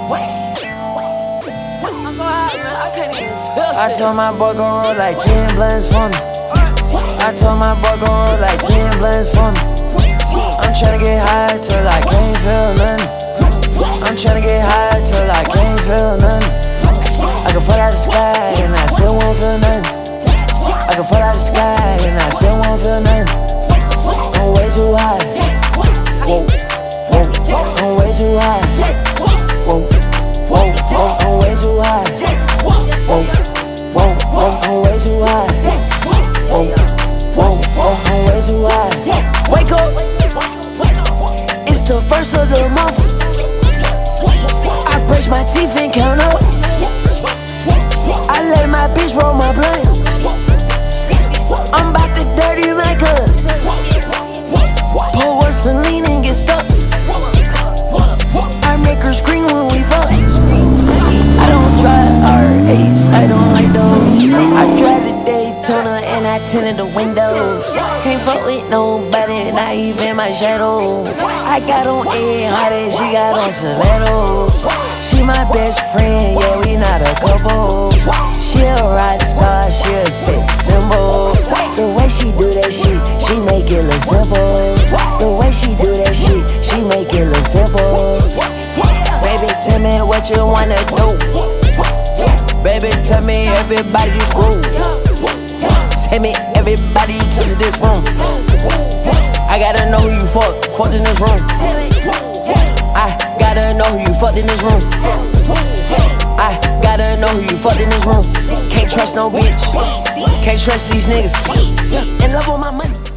I'm so high, man, I can't even feel shit. I told my boy gon' roll like 10 blunts for me. I told my boy gon' roll like 10 blunts for me. I'm tryna get high till I can't feel nothing. I'm tryna get high till I can't feel nothing. I can fall out the sky and I still won't feel nothing. I can fall out the sky and I still won't feel nothing. I'm way too high. Whoa, whoa, I'm way too high. Whoa, whoa, I'm way too high. Whoa, whoa, I'm way too high. Whoa, whoa, I'm way too high. Wake up, it's the first of the month. I brush my teeth and count up. I let my bitch roll my blunt. I'm about to dirty my gun. Pour one Celine and get stuck. I make her scream when we fuck. I don't drive R8s, I don't like those. I drive the Daytona and I tinted the windows. Can't fuck with nobody, not even my shadow. I got on Ed Hardy, she got on stilettos. She my best friend, yeah, we not a couple. She a rock star, she a sex symbol. The way she do that shit, she make it look simple. The way she do that shit, she make it look simple. Baby, tell me what you wanna do. Baby, tell me everybody you screw. Tell me everybody you took to this room. I gotta know who you fucked in this room. I gotta know who you fucked in this room. I gotta know who you fucked in this room. Can't trust no bitch. Can't trust these niggas. In love with my money.